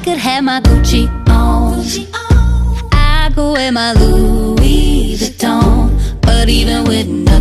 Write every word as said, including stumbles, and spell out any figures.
could have my Gucci on, I could wear my Louis Vuitton, but even with no